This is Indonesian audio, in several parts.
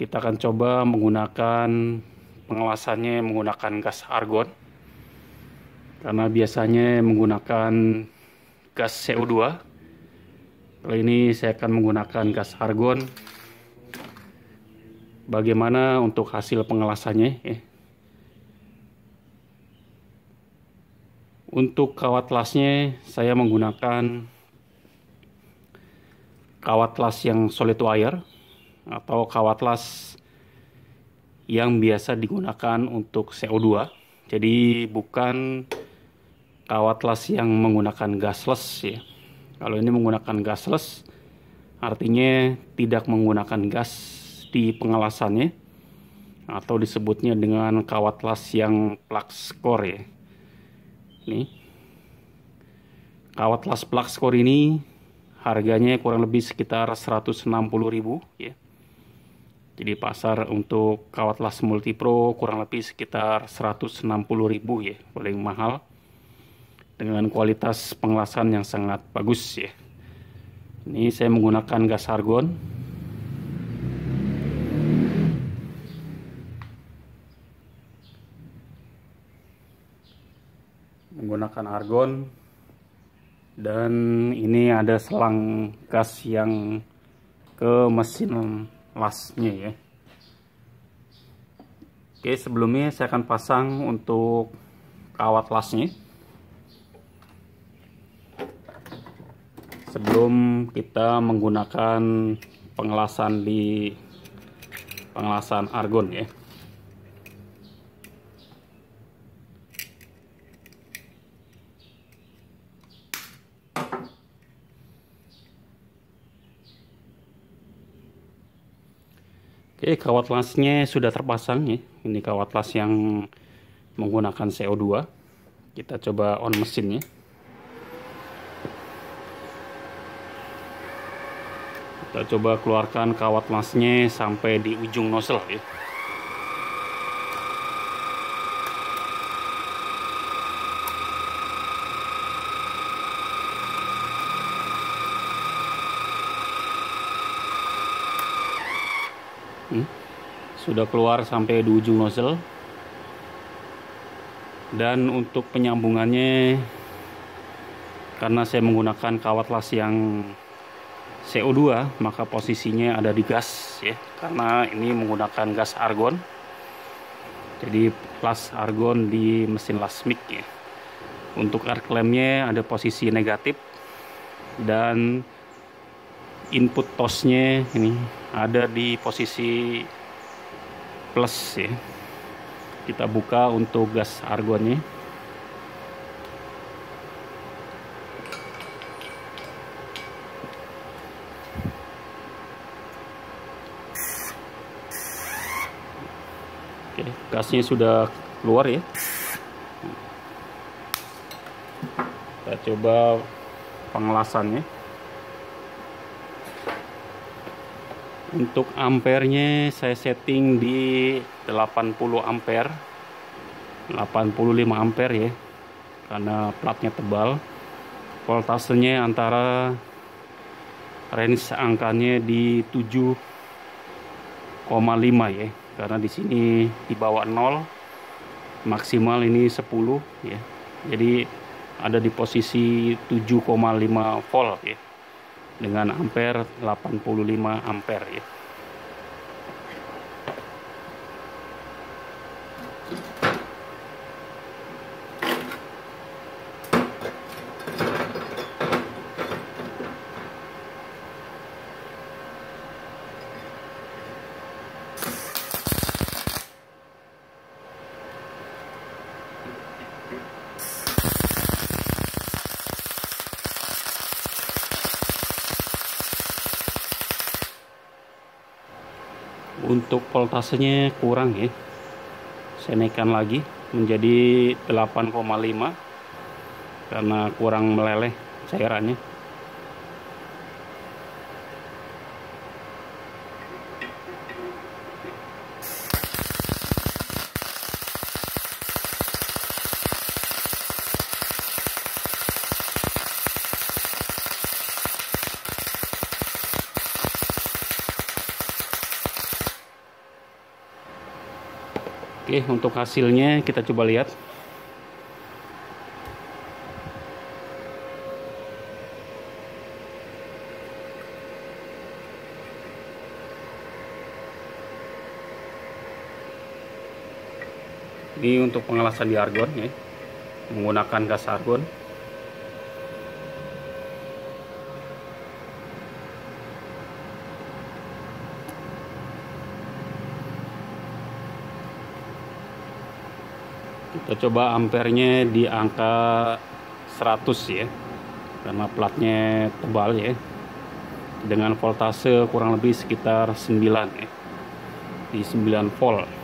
Kita akan coba menggunakan pengelasannya menggunakan gas argon, karena biasanya menggunakan gas CO2. Kali ini saya akan menggunakan gas argon. Bagaimana untuk hasil pengelasannya ya. Untuk kawat lasnya saya menggunakan kawat las yang solid wire atau kawat las yang biasa digunakan untuk CO2. Jadi bukan kawat las yang menggunakan gasless ya. Kalau ini menggunakan gasless artinya tidak menggunakan gas di pengelasannya, atau disebutnya dengan kawat las yang flux core ya. Nih, kawat las flux core ini harganya kurang lebih sekitar 160.000 ya. Jadi pasar untuk kawat las multipro kurang lebih sekitar 160.000 ya, paling mahal, dengan kualitas pengelasan yang sangat bagus ya. Ini saya menggunakan gas argon. Menggunakan argon, dan ini ada selang gas yang ke mesin lasnya ya. Oke, sebelumnya saya akan pasang untuk kawat lasnya sebelum kita menggunakan pengelasan di pengelasan argon ya. Oke, kawat lasnya sudah terpasang ya. Ini kawat las yang menggunakan CO2. Kita coba on mesinnya. Kita coba keluarkan kawat lasnya sampai di ujung nozzle ya. Sudah keluar sampai di ujung nozzle. Dan untuk penyambungannya, karena saya menggunakan kawat las yang CO2, maka posisinya ada di gas ya, karena ini menggunakan gas argon. Jadi las argon di mesin las mic ya. Untuk arc lampnya ada posisi negatif, dan input tosnya ini ada di posisi plus ya. Kita buka untuk gas argonnya. Oke, gasnya sudah keluar ya. Kita coba pengelasannya. Untuk ampernya saya setting di 80 ampere, 85 ampere ya, karena platnya tebal. Voltasenya antara range angkanya di 7,5 ya, karena di sini di bawah 0, maksimal ini 10 ya. Jadi ada di posisi 7,5 volt ya, dengan ampere 85 ampere ya. Untuk voltasenya kurang ya, saya naikkan lagi menjadi 8,5 karena kurang meleleh cairannya. Oke, untuk hasilnya kita coba lihat. Ini untuk pengelasan di argon ya, menggunakan gas argon. Kita coba ampernya di angka 100 ya, karena platnya tebal ya, dengan voltase kurang lebih sekitar 9 ya, di 9 volt.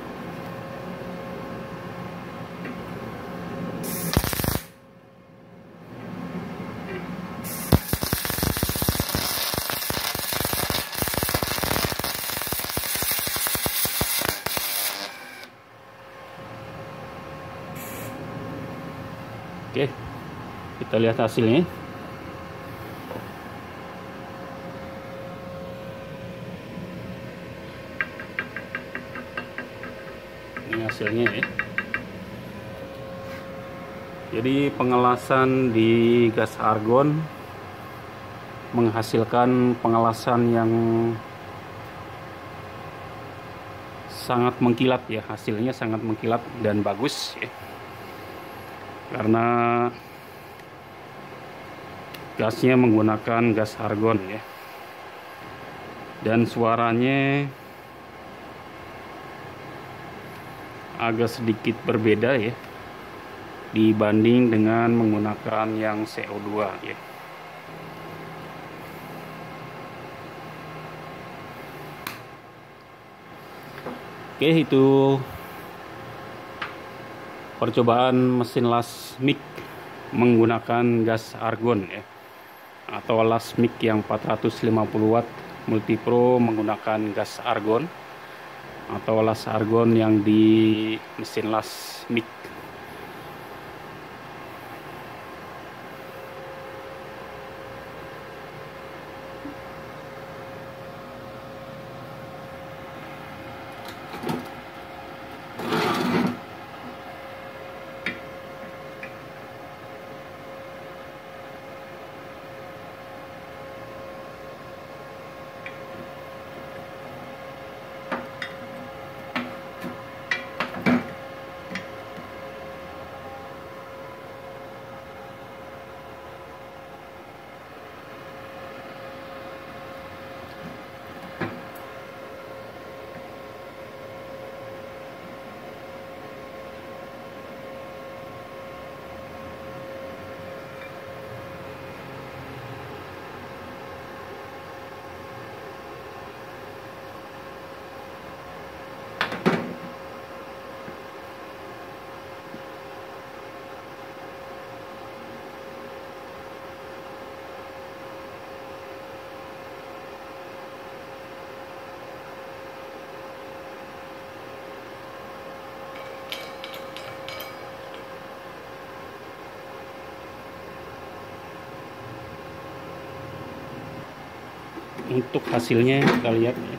Oke, kita lihat hasilnya. Ini hasilnya ya. Jadi pengelasan di gas argon menghasilkan pengelasan yang sangat mengkilat ya, hasilnya sangat mengkilat dan bagus ya. Karena gasnya menggunakan gas argon ya, dan suaranya agak sedikit berbeda ya dibanding dengan menggunakan yang CO2 ya. Oke, itu percobaan mesin las mic menggunakan gas argon ya, atau las mic yang 450 watt multipro menggunakan gas argon, atau las argon yang di mesin las mic. Untuk hasilnya kita lihat ya.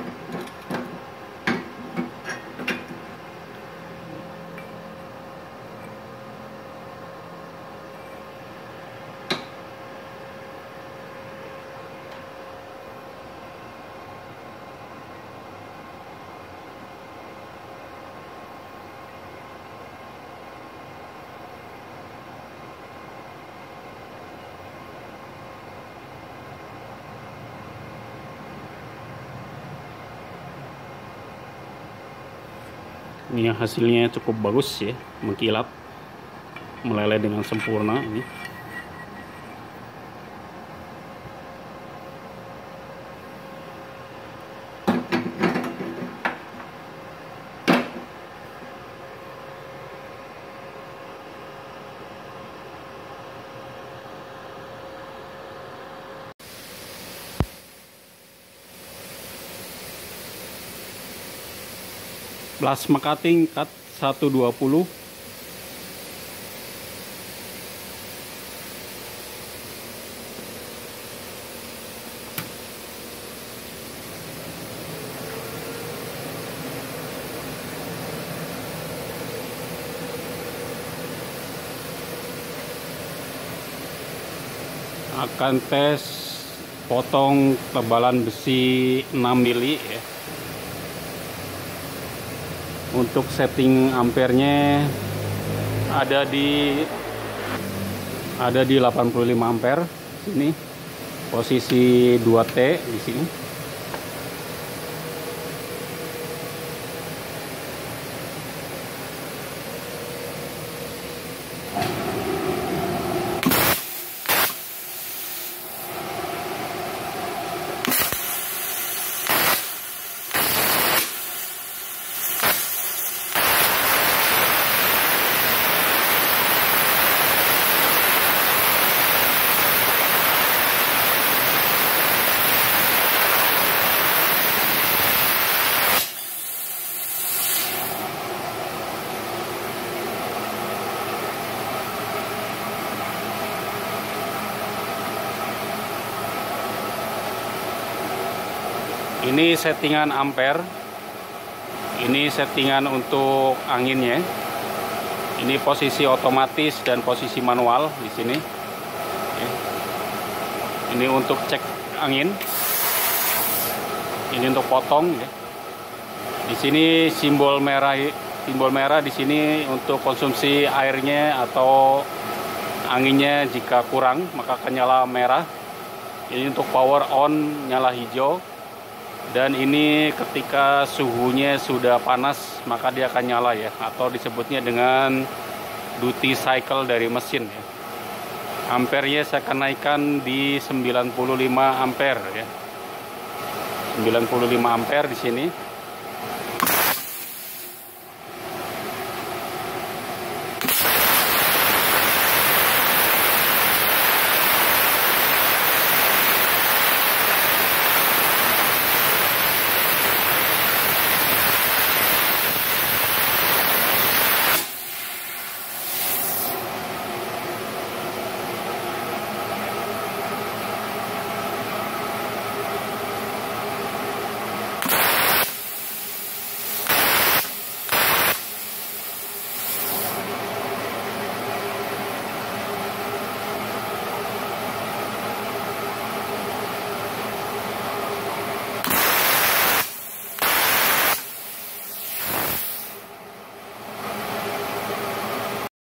Ini hasilnya cukup bagus ya, mengkilat, meleleh dengan sempurna ini. Plasma cutting cut 120. akan tes potong tebalan besi 6 mili ya. Untuk setting ampernya ada di 85 ampere sini. Posisi 2T di sini. Ini settingan ampere. Ini settingan untuk anginnya. Ini posisi otomatis dan posisi manual di sini. Ini untuk cek angin. Ini untuk potong. Di sini simbol merah di sini untuk konsumsi airnya atau anginnya. Jika kurang maka akan nyala merah. Ini untuk power on nyala hijau. Dan ini ketika suhunya sudah panas maka dia akan nyala ya, atau disebutnya dengan duty cycle dari mesin ya. Ampernya saya akan naikkan di 95 ampere ya. 95 ampere di sini.